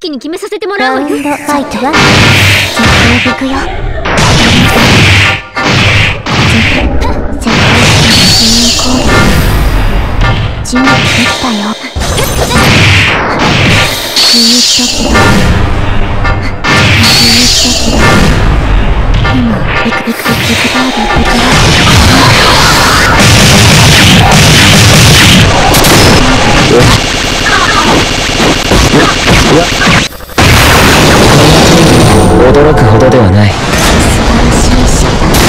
気に決めさせてもらうわよ。 ラウンドファイトは絶対行くよ。絶対死に行こうよ。準備できたよ。11だ。11だ。今行くターゲットからいや、驚くほどではない。 素晴らしいシ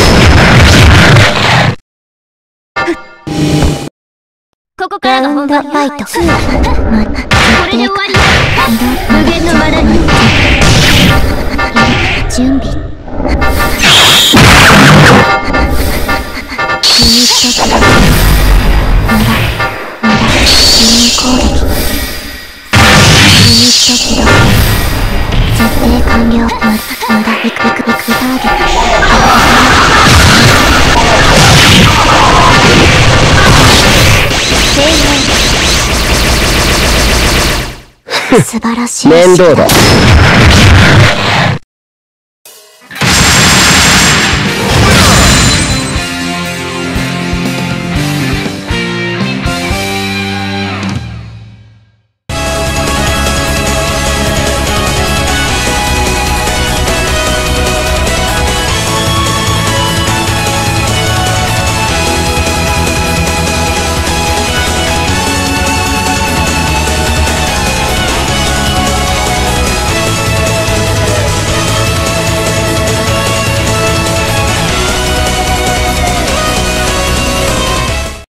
ーン。 ここからが本番よ。 ファイト。 これで終わりよ。無限のバラに準備。11だ。まだ死に攻撃。11だ。設定完了。まだ行くターゲット。素晴らしい。 面倒だ。